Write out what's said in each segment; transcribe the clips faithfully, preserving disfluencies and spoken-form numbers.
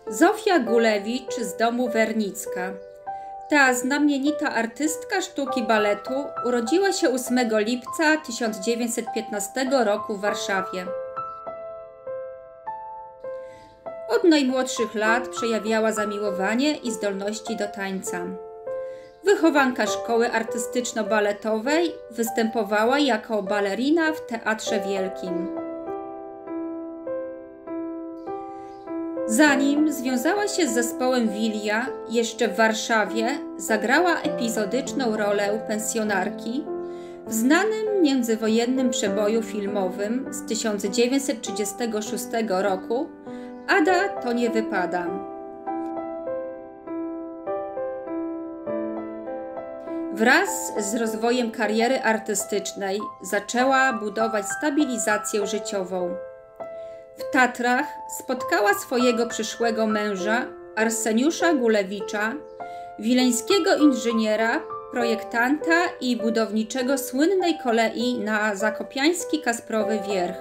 Zofia Gulewicz z domu Wernicka. Ta znamienita artystka sztuki baletu urodziła się ósmego lipca tysiąc dziewięćset piętnastego roku w Warszawie. Od najmłodszych lat przejawiała zamiłowanie i zdolności do tańca. Wychowanka szkoły artystyczno-baletowej, występowała jako balerina w Teatrze Wielkim. Zanim związała się z zespołem Wilia, jeszcze w Warszawie zagrała epizodyczną rolę pensjonarki w znanym międzywojennym przeboju filmowym z tysiąc dziewięćset trzydziestego szóstego roku Ada to nie wypada. Wraz z rozwojem kariery artystycznej zaczęła budować stabilizację życiową. W Tatrach spotkała swojego przyszłego męża, Arseniusza Gulewicza, wileńskiego inżyniera, projektanta i budowniczego słynnej kolei na Zakopiański-Kasprowy Wierch.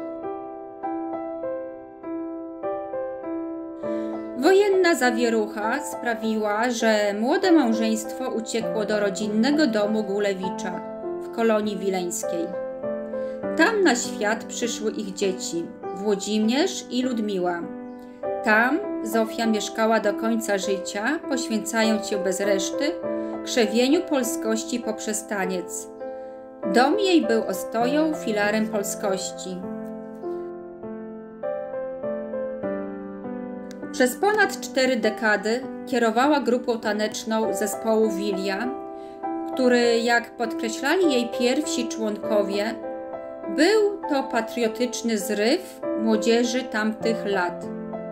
Wojenna zawierucha sprawiła, że młode małżeństwo uciekło do rodzinnego domu Gulewicza w Kolonii Wileńskiej. Tam na świat przyszły ich dzieci, Włodzimierz i Ludmiła. Tam Zofia mieszkała do końca życia, poświęcając się bez reszty krzewieniu polskości poprzez taniec. Dom jej był ostoją, filarem polskości. Przez ponad cztery dekady kierowała grupą taneczną zespołu Wilia, który, jak podkreślali jej pierwsi członkowie, był to patriotyczny zryw młodzieży tamtych lat.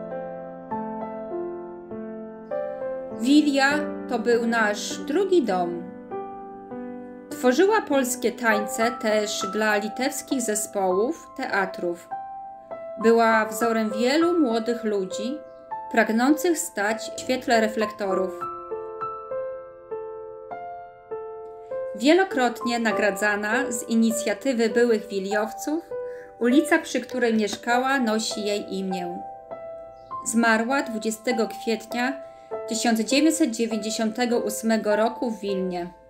Wilia to był nasz drugi dom. Tworzyła polskie tańce też dla litewskich zespołów, teatrów. Była wzorem wielu młodych ludzi, pragnących stać w świetle reflektorów. Wielokrotnie nagradzana z inicjatywy byłych wiliowców, ulica, przy której mieszkała, nosi jej imię. Zmarła dwudziestego kwietnia tysiąc dziewięćset dziewięćdziesiątego ósmego roku w Wilnie.